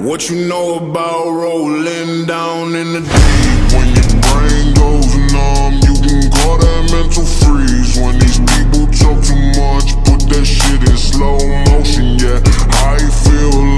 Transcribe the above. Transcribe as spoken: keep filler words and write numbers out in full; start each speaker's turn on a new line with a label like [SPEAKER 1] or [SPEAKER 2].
[SPEAKER 1] What you know about rolling down in the deep? When your brain goes numb, you can call that mental freeze. When these people talk too much, put that shit in slow motion, yeah. I feel